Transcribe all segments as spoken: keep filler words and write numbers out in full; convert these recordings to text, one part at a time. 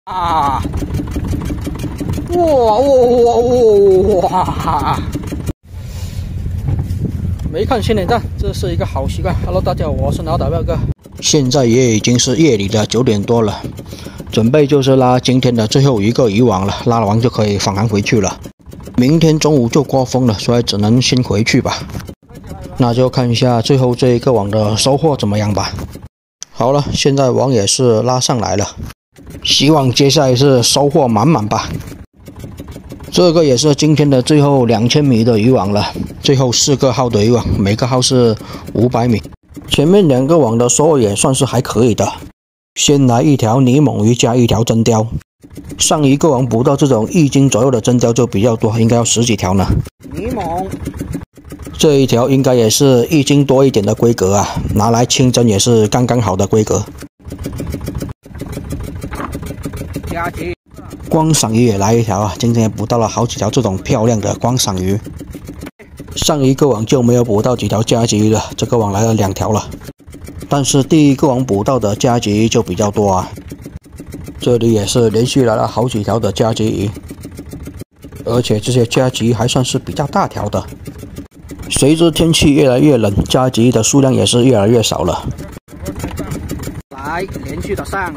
啊！哇哇哇哇！没看新脸蛋，这是一个好习惯。Hello， 大家好，我是老打彪哥。现在也已经是夜里的九点多了，准备就是拉今天的最后一个渔网了，拉完就可以返航回去了。明天中午就刮风了，所以只能先回去吧。那就看一下最后这一个网的收获怎么样吧。好了，现在网也是拉上来了，希望接下来是收获满满吧。这个也是今天的最后两千米的渔网了，最后四个号的渔网，每个号是五百米。前面两个网的收获也算是还可以的，先来一条泥猛鱼加一条真鲷。上一个网捕到这种一斤左右的真鲷就比较多，应该要十几条呢。泥猛，这一条应该也是一斤多一点的规格啊，拿来清蒸也是刚刚好的规格。加急，光赏鱼也来一条啊！今天也捕到了好几条这种漂亮的光赏鱼。上一个网就没有捕到几条加急鱼了，这个网来了两条了。但是第一个网捕到的加急鱼就比较多啊。这里也是连续来了好几条的加急鱼，而且这些加急鱼还算是比较大条的。随着天气越来越冷，加急鱼的数量也是越来越少了。来，连续的上。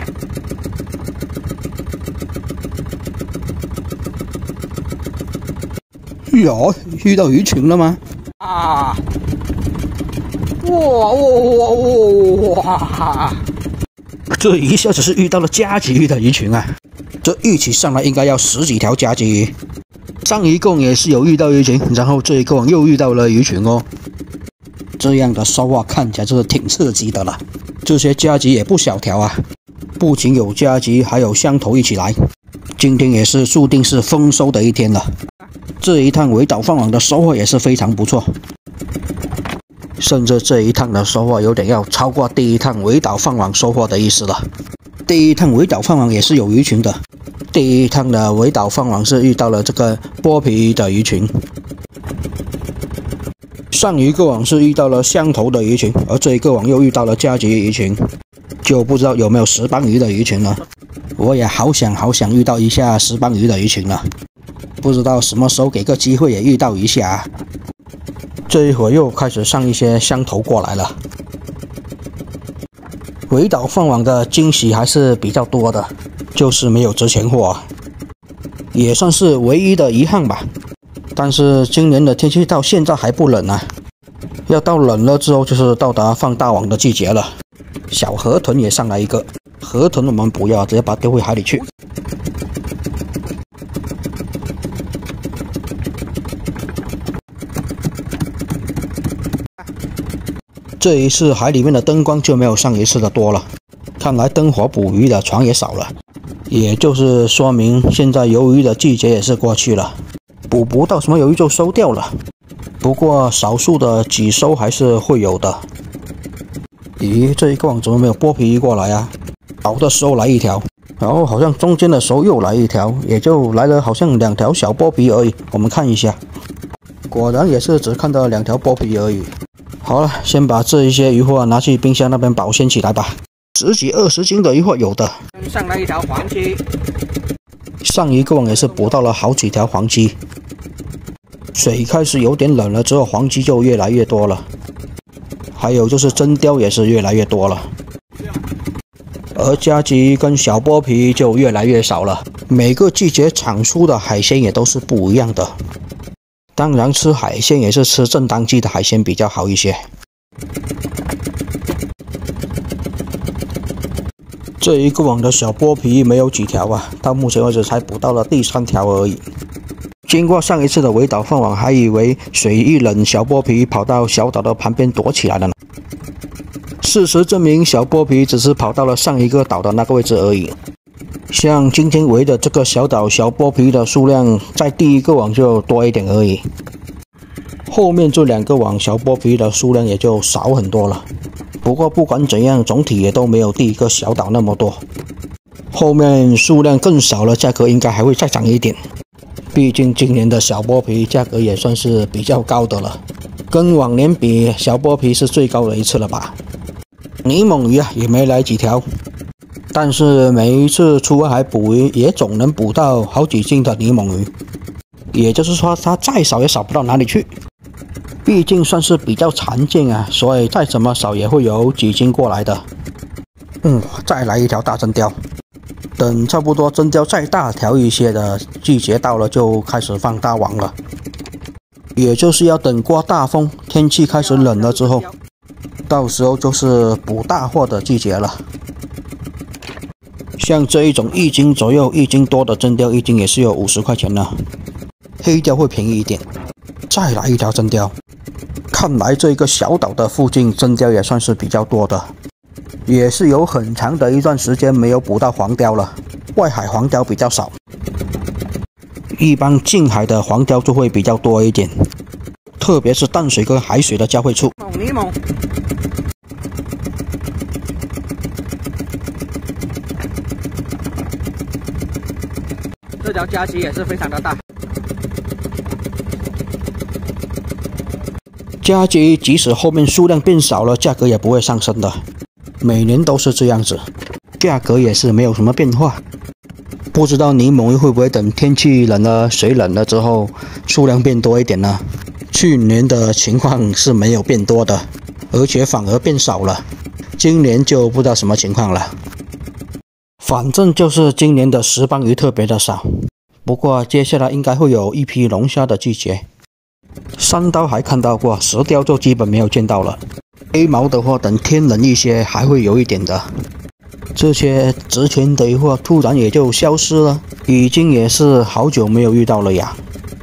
有遇到鱼群了吗？啊！哇哇哇哇哇！这一下子是遇到了加急鱼的鱼群啊！这一起上来应该要十几条加急鱼。上一共也是有遇到鱼群，然后这一个网又遇到了鱼群哦。这样的收获看起来就是挺刺激的了。这些加急也不小条啊，不仅有加急，还有香头一起来。今天也是注定是丰收的一天了。这一趟围岛放网的收获也是非常不错，甚至这一趟的收获有点要超过第一趟围岛放网收获的意思了。第一趟围岛放网也是有鱼群的，第一趟的围岛放网是遇到了这个剥皮鱼的鱼群，上一个网是遇到了香头的鱼群，而这一个网又遇到了加急鱼群，就不知道有没有石斑鱼的鱼群了。我也好想好想遇到一下石斑鱼的鱼群了。不知道什么时候给个机会也遇到一下啊。这一会儿又开始上一些香头过来了。围岛放网的惊喜还是比较多的，就是没有值钱货啊，也算是唯一的遗憾吧。但是今年的天气到现在还不冷啊，要到冷了之后就是到达放大网的季节了。小河豚也上来一个，河豚我们不要，直接把它丢回海里去。这一次海里面的灯光就没有上一次的多了，看来灯火捕鱼的船也少了，也就是说明现在鱿鱼的季节也是过去了，捕不到什么鱿鱼就收掉了。不过少数的几收还是会有的。咦，这一个网怎么没有剥皮鱼过来啊？倒的时候来一条，然后好像中间的时候又来一条，也就来了好像两条小剥皮而已。我们看一下，果然也是只看到两条剥皮而已。好了，先把这一些鱼货拿去冰箱那边保鲜起来吧。十几二十斤的鱼货有的。上来一条黄鲫，上一个网也是捕到了好几条黄鲫。水开始有点冷了之后，黄鲫就越来越多了。还有就是真鲷也是越来越多了，而加急跟小剥皮就越来越少了。每个季节产出的海鲜也都是不一样的。当然吃海鲜也是吃正当季的海鲜比较好一些。这一个网的小剥皮没有几条啊，到目前为止才捕到了第三条而已。经过上一次的围岛放网，还以为水一冷，小剥皮跑到小岛的旁边躲起来了呢。事实证明，小剥皮只是跑到了上一个岛的那个位置而已。像今天围的这个小岛，小剥皮的数量在第一个网就多一点而已，后面这两个网小剥皮的数量也就少很多了。不过不管怎样，总体也都没有第一个小岛那么多。后面数量更少了，价格应该还会再涨一点。毕竟今年的小剥皮价格也算是比较高的了，跟往年比，小剥皮是最高的一次了吧。泥猛鱼啊也没来几条， 但是每一次出外海捕鱼，也总能捕到好几斤的泥猛鱼，也就是说，它再少也少不到哪里去。毕竟算是比较常见啊，所以再怎么少也会有几斤过来的。嗯，再来一条大真鲷。等差不多真鲷再大条一些的季节到了，就开始放大网了。也就是要等刮大风，天气开始冷了之后，到时候就是捕大货的季节了。像这一种一斤左右、一斤多的真鲷，一斤也是有五十块钱呢。黑鲷会便宜一点。再来一条真鲷。看来这个小岛的附近真鲷也算是比较多的，也是有很长的一段时间没有捕到黄鲷了。外海黄鲷比较少，一般近海的黄鲷就会比较多一点，特别是淡水跟海水的交汇处。 泥猛，这条夹鳍也是非常的大。 夹鳍即使后面数量变少了，价格也不会上升的，每年都是这样子，价格也是没有什么变化。不知道泥猛鱼会不会等天气冷了、水冷了之后，数量变多一点呢？去年的情况是没有变多的，而且反而变少了。今年就不知道什么情况了。反正就是今年的石斑鱼特别的少，不过接下来应该会有一批龙虾的季节。山刀还看到过，石鲷就基本没有见到了。黑毛的话，等天冷一些还会有一点的。这些值钱的货突然也就消失了，已经也是好久没有遇到了呀。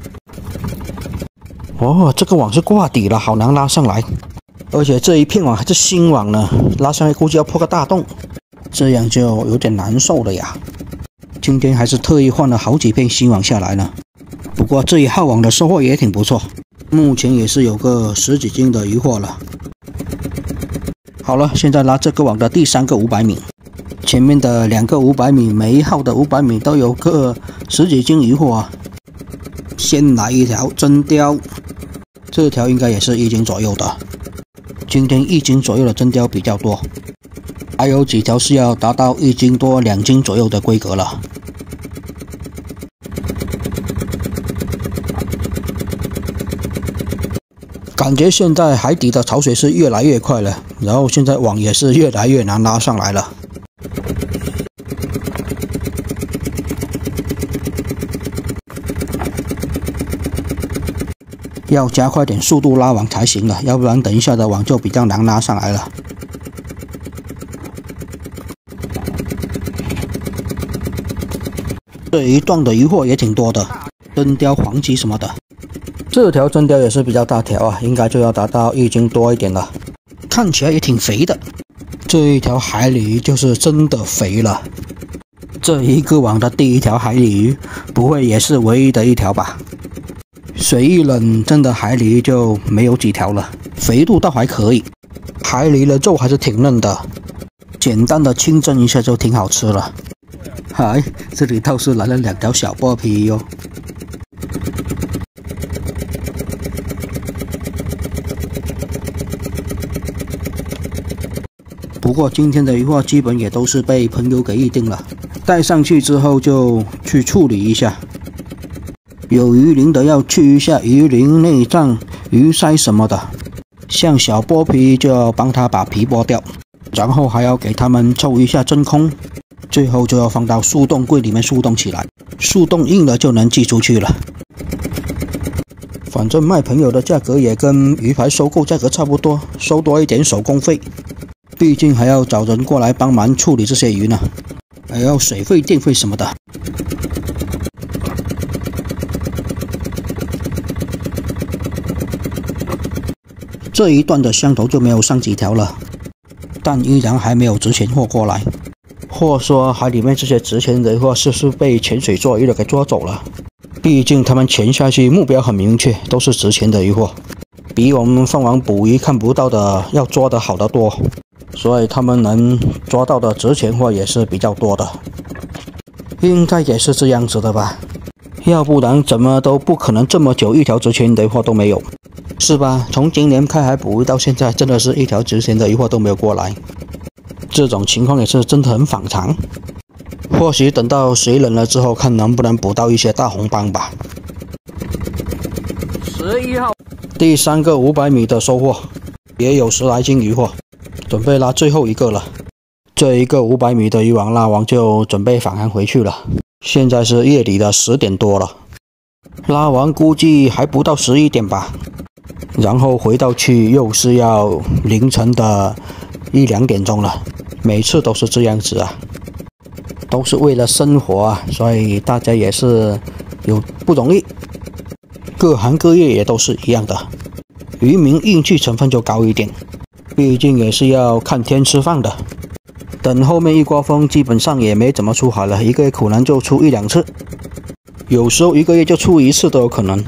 哦，这个网是挂底了，好难拉上来，而且这一片网还是新网呢，拉上来估计要破个大洞，这样就有点难受了呀。今天还是特意换了好几片新网下来呢。不过这一号网的收获也挺不错，目前也是有个十几斤的渔获了。好了，现在拉这个网的第三个五百米，前面的两个五百米，每一号的五百米都有个十几斤渔获啊。先来一条真鲷，这条应该也是一斤左右的。今天一斤左右的真鲷比较多，还有几条是要达到一斤多、两斤左右的规格了。感觉现在海底的潮水是越来越快了，然后现在网也是越来越难拉上来了。要加快点速度拉网才行了，要不然等一下的网就比较难拉上来了。这一段的渔获也挺多的，真鲷、黄鳍什么的。这条真鲷也是比较大条啊，应该就要达到一斤多一点了，看起来也挺肥的。这一条海鲤鱼就是真的肥了。这一个网的第一条海鲤鱼，不会也是唯一的一条吧？水一冷，真的海鲤鱼就没有几条了，肥度倒还可以。海鲤鱼的肉还是挺嫩的，简单的清蒸一下就挺好吃了。嗨，这里倒是来了两条小剥皮哟。不过今天的渔获基本也都是被朋友给预定了，带上去之后就去处理一下。有鱼鳞的要去一下鱼鳞、内脏、鱼鳃什么的，像小剥皮就要帮它把皮剥掉，然后还要给它们抽一下真空，最后就要放到速冻柜里面速冻起来，速冻硬了就能寄出去了。反正卖朋友的价格也跟鱼排收购价格差不多，收多一点手工费，毕竟还要找人过来帮忙处理这些鱼呢，还要水费、电费什么的。这一段的箱头就没有上几条了，但依然还没有值钱货过来。或说海里面这些值钱的货是不是被潜水做鱼的给抓走了？毕竟他们潜下去目标很明确，都是值钱的渔获，比我们上网捕鱼看不到的要抓得好得多，所以他们能抓到的值钱货也是比较多的，应该也是这样子的吧？要不然怎么都不可能这么久一条值钱的渔获都没有，是吧？从今年开海捕鱼到现在，真的是一条值钱的渔获都没有过来。 这种情况也是真的很反常。或许等到水冷了之后，看能不能捕到一些大红斑吧。十一号，第三个五百米的收获，也有十来斤鱼货，准备拉最后一个了。这一个五百米的渔网拉完就准备返航回去了。现在是夜里的十点多了，拉完估计还不到十一点吧。然后回到去又是要凌晨的一两点钟了，每次都是这样子啊，都是为了生活啊，所以大家也是有不容易，各行各业也都是一样的。渔民运气成分就高一点，毕竟也是要看天吃饭的。等后面一刮风，基本上也没怎么出海了，一个月可能就出一两次，有时候一个月就出一次都有可能。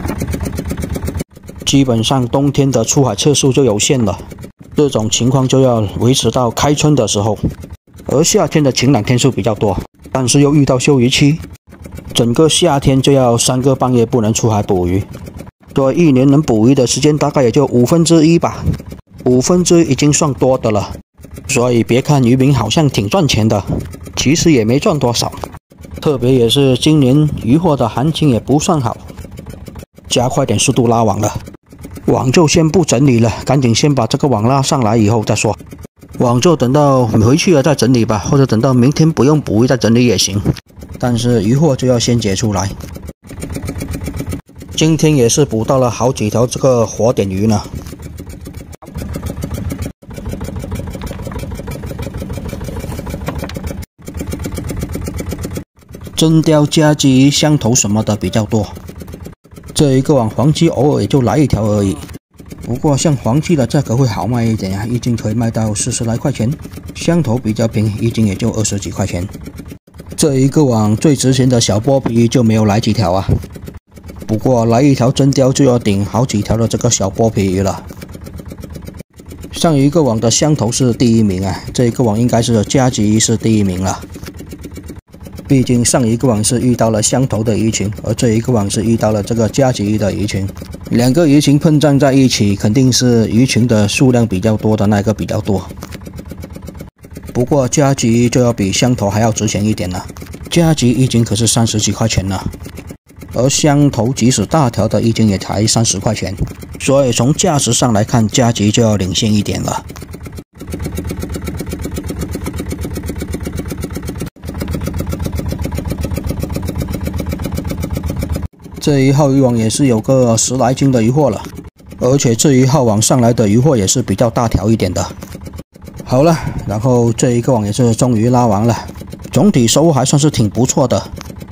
基本上冬天的出海次数就有限了，这种情况就要维持到开春的时候。而夏天的晴朗天数比较多，但是又遇到休渔期，整个夏天就要三个半月不能出海捕鱼，所以一年能捕鱼的时间大概也就五分之一吧，五分之一已经算多的了。所以别看渔民好像挺赚钱的，其实也没赚多少。特别也是今年渔获的行情也不算好，加快点速度拉网了。网就先不整理了，赶紧先把这个网拉上来以后再说。网就等到回去了再整理吧，或者等到明天不用捕鱼再整理也行。但是渔获就要先解出来。今天也是捕到了好几条这个活点鱼呢。真鲷、家鲫鱼、香头什么的比较多。这一个网黄鲫偶尔也就来一条而已。不过像黄鲫的价格会好卖一点呀、啊，一斤可以卖到四十来块钱。香头比较便宜，一斤也就二十几块钱。这一个网最值钱的小剥皮就没有来几条啊。不过来一条真鲷就要顶好几条的这个小剥皮鱼了。上一个网的香头是第一名啊，这一个网应该是家鲫鱼是第一名了。毕竟上一个网是遇到了香头的鱼群，而这一个网是遇到了这个家鲫鱼的鱼群，两个鱼群碰撞在一起，肯定是鱼群的数量比较多的那个比较多。不过家鲫鱼就要比香头还要值钱一点了，家鲫一斤可是三十几块钱呢，而香头即使大条的一斤也才三十块钱，所以从价值上来看，家鲫就要领先一点了。这一号渔网也是有个十来斤的渔获了，而且这一号网上来的渔获也是比较大条一点的。好了，然后这一个网也是终于拉完了，总体收获还算是挺不错的。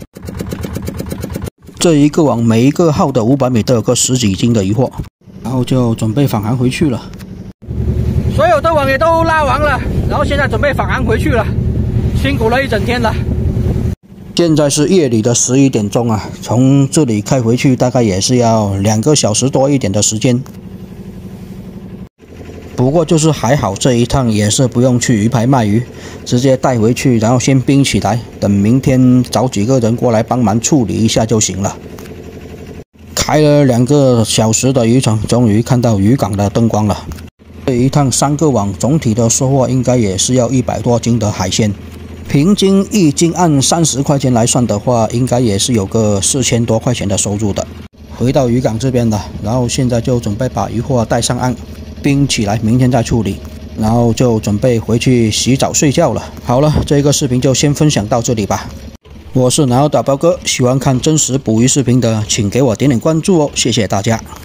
这一个网每一个号的五百米都有个十几斤的渔获，然后就准备返航回去了。所有的网也都拉完了，然后现在准备返航回去了，辛苦了一整天了。现在是夜里的十一点钟啊，从这里开回去大概也是要两个小时多一点的时间。不过就是还好，这一趟也是不用去鱼排卖鱼，直接带回去，然后先冰起来，等明天找几个人过来帮忙处理一下就行了。开了两个小时的渔场，终于看到渔港的灯光了。这一趟三个网，总体的收获应该也是要一百多斤的海鲜。平均一斤按三十块钱来算的话，应该也是有个四千多块钱的收入的。回到渔港这边了，然后现在就准备把渔获带上岸，冰起来，明天再处理，然后就准备回去洗澡睡觉了。好了，这个视频就先分享到这里吧。我是南澳打包哥，喜欢看真实捕鱼视频的，请给我点点关注哦，谢谢大家。